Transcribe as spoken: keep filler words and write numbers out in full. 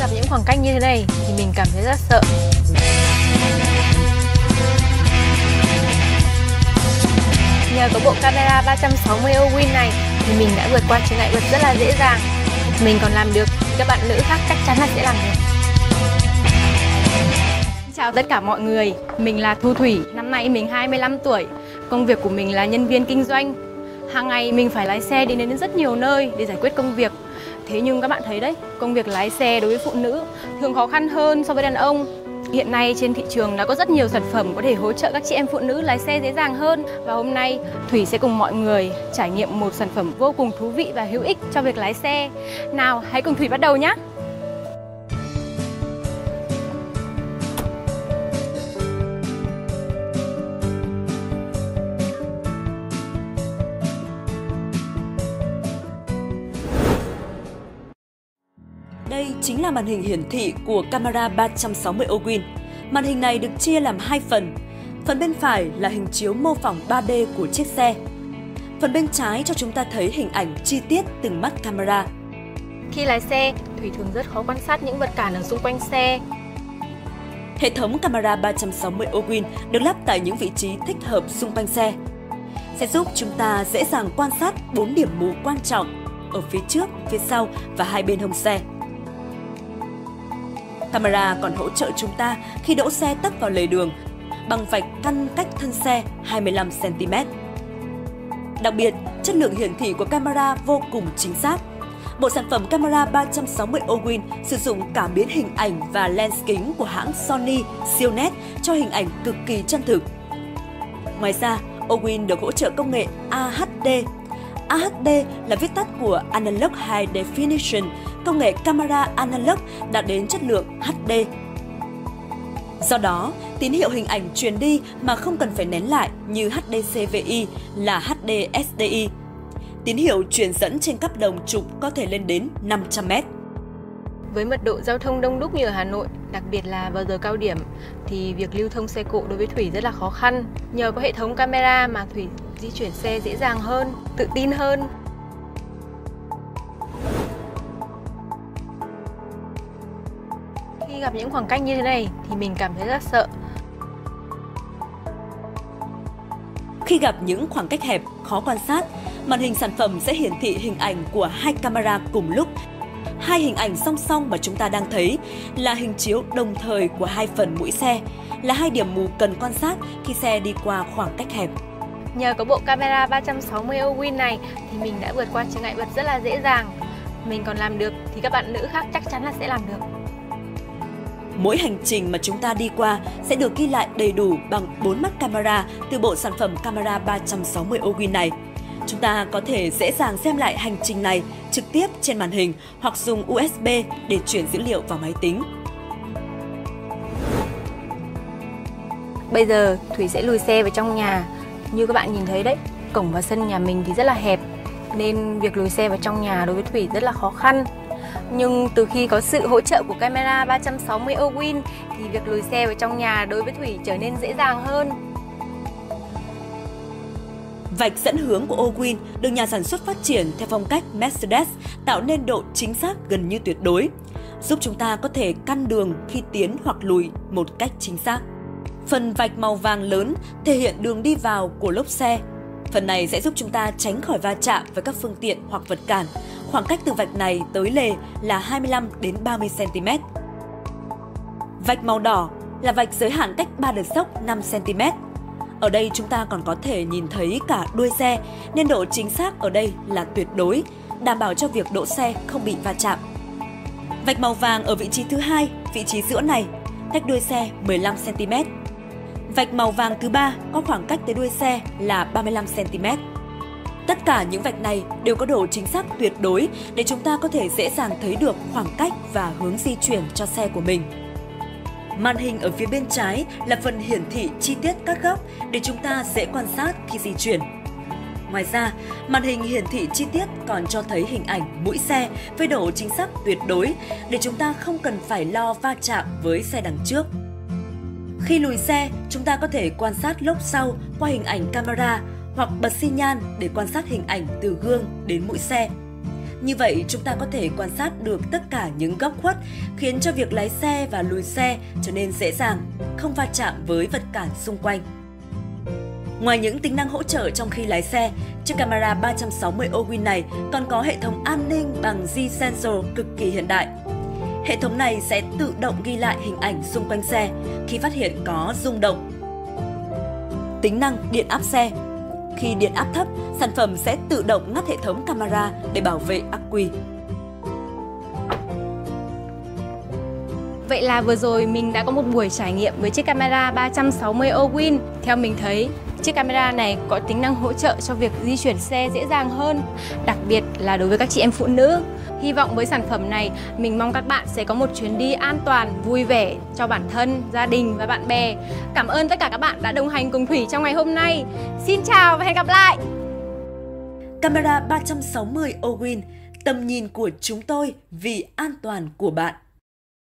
gặp những khoảng cách như thế này thì mình cảm thấy rất sợ. Nhờ có bộ camera ba trăm sáu mươi ô Win này thì mình đã vượt qua chướng ngại vật rất là dễ dàng. Mình còn làm được thì các bạn nữ khác chắc chắn là sẽ làm được. Chào tất cả mọi người, mình là Thu Thủy, năm nay mình hai mươi lăm tuổi. Công việc của mình là nhân viên kinh doanh. Hàng ngày mình phải lái xe đi đến rất nhiều nơi để giải quyết công việc. Thế nhưng các bạn thấy đấy, công việc lái xe đối với phụ nữ thường khó khăn hơn so với đàn ông. Hiện nay trên thị trường đã có rất nhiều sản phẩm có thể hỗ trợ các chị em phụ nữ lái xe dễ dàng hơn. Và hôm nay Thủy sẽ cùng mọi người trải nghiệm một sản phẩm vô cùng thú vị và hữu ích cho việc lái xe. Nào, hãy cùng Thủy bắt đầu nhé! Đây chính là màn hình hiển thị của camera ba trăm sáu mươi ô Win. Màn hình này được chia làm hai phần. Phần bên phải là hình chiếu mô phỏng ba D của chiếc xe. Phần bên trái cho chúng ta thấy hình ảnh chi tiết từng mắt camera. Khi lái xe, Thủy thường rất khó quan sát những vật cản ở xung quanh xe. Hệ thống camera ba trăm sáu mươi ô Win được lắp tại những vị trí thích hợp xung quanh xe, sẽ giúp chúng ta dễ dàng quan sát bốn điểm mù quan trọng ở phía trước, phía sau và hai bên hông xe. Camera còn hỗ trợ chúng ta khi đỗ xe tấp vào lề đường bằng vạch căn cách thân xe hai mươi lăm xăng ti mét. Đặc biệt, chất lượng hiển thị của camera vô cùng chính xác. Bộ sản phẩm camera ba trăm sáu mươi ô Win sử dụng cảm biến hình ảnh và lens kính của hãng Sony siêu nét cho hình ảnh cực kỳ chân thực. Ngoài ra, ô Win được hỗ trợ công nghệ a hát đê. a hát đê là viết tắt của Analog High Definition, công nghệ camera analog đạt đến chất lượng hát đê. Do đó, tín hiệu hình ảnh truyền đi mà không cần phải nén lại như hát đê xê vê i là hát đê ét đê i. Tín hiệu truyền dẫn trên cấp đồng trục có thể lên đến năm trăm mét. Với mật độ giao thông đông đúc như ở Hà Nội, đặc biệt là vào giờ cao điểm, thì việc lưu thông xe cộ đối với Thủy rất là khó khăn. Nhờ có hệ thống camera mà Thủy di chuyển xe dễ dàng hơn, tự tin hơn. Khi gặp những khoảng cách như thế này thì mình cảm thấy rất sợ. Khi gặp những khoảng cách hẹp, khó quan sát, màn hình sản phẩm sẽ hiển thị hình ảnh của hai camera cùng lúc. Hai hình ảnh song song mà chúng ta đang thấy là hình chiếu đồng thời của hai phần mũi xe, là hai điểm mù cần quan sát khi xe đi qua khoảng cách hẹp. Nhờ có bộ camera ba trăm sáu mươi ô Win này thì mình đã vượt qua chướng ngại vật rất là dễ dàng. Mình còn làm được thì các bạn nữ khác chắc chắn là sẽ làm được. Mỗi hành trình mà chúng ta đi qua sẽ được ghi lại đầy đủ bằng bốn mắt camera từ bộ sản phẩm camera ba trăm sáu mươi ô Win này. Chúng ta có thể dễ dàng xem lại hành trình này trực tiếp trên màn hình hoặc dùng u ét bê để chuyển dữ liệu vào máy tính. Bây giờ Thủy sẽ lùi xe vào trong nhà. Như các bạn nhìn thấy đấy, cổng vào sân nhà mình thì rất là hẹp, nên việc lùi xe vào trong nhà đối với Thủy rất là khó khăn. Nhưng từ khi có sự hỗ trợ của camera ba trăm sáu mươi ô Win thì việc lùi xe vào trong nhà đối với Thủy trở nên dễ dàng hơn. Vạch dẫn hướng của ô Win được nhà sản xuất phát triển theo phong cách Mercedes, tạo nên độ chính xác gần như tuyệt đối, giúp chúng ta có thể căn đường khi tiến hoặc lùi một cách chính xác. Phần vạch màu vàng lớn thể hiện đường đi vào của lốp xe. Phần này sẽ giúp chúng ta tránh khỏi va chạm với các phương tiện hoặc vật cản. Khoảng cách từ vạch này tới lề là hai mươi lăm đến ba mươi xăng ti mét. Vạch màu đỏ là vạch giới hạn cách ba đợt sốc năm xăng ti mét. Ở đây chúng ta còn có thể nhìn thấy cả đuôi xe, nên độ chính xác ở đây là tuyệt đối, đảm bảo cho việc đỗ xe không bị va chạm. Vạch màu vàng ở vị trí thứ hai, vị trí giữa này, cách đuôi xe mười lăm xăng ti mét. Vạch màu vàng thứ ba có khoảng cách tới đuôi xe là ba mươi lăm xăng ti mét. Tất cả những vạch này đều có độ chính xác tuyệt đối để chúng ta có thể dễ dàng thấy được khoảng cách và hướng di chuyển cho xe của mình. Màn hình ở phía bên trái là phần hiển thị chi tiết các góc để chúng ta dễ quan sát khi di chuyển. Ngoài ra, màn hình hiển thị chi tiết còn cho thấy hình ảnh mũi xe với độ chính xác tuyệt đối để chúng ta không cần phải lo va chạm với xe đằng trước. Khi lùi xe, chúng ta có thể quan sát lốp sau qua hình ảnh camera hoặc bật xi nhan để quan sát hình ảnh từ gương đến mũi xe. Như vậy, chúng ta có thể quan sát được tất cả những góc khuất, khiến cho việc lái xe và lùi xe trở nên dễ dàng, không va chạm với vật cản xung quanh. Ngoài những tính năng hỗ trợ trong khi lái xe, chiếc camera ba trăm sáu mươi Ogwin này còn có hệ thống an ninh bằng G-Sensor cực kỳ hiện đại. Hệ thống này sẽ tự động ghi lại hình ảnh xung quanh xe khi phát hiện có rung động. Tính năng điện áp xe. Khi điện áp thấp, sản phẩm sẽ tự động ngắt hệ thống camera để bảo vệ ắc quy. Vậy là vừa rồi mình đã có một buổi trải nghiệm với chiếc camera ba trăm sáu mươi Ogwin. Theo mình thấy, chiếc camera này có tính năng hỗ trợ cho việc di chuyển xe dễ dàng hơn, đặc biệt là đối với các chị em phụ nữ. Hy vọng với sản phẩm này, mình mong các bạn sẽ có một chuyến đi an toàn, vui vẻ cho bản thân, gia đình và bạn bè. Cảm ơn tất cả các bạn đã đồng hành cùng Thủy trong ngày hôm nay. Xin chào và hẹn gặp lại! Camera ba trăm sáu mươi Ogwin, tầm nhìn của chúng tôi vì an toàn của bạn.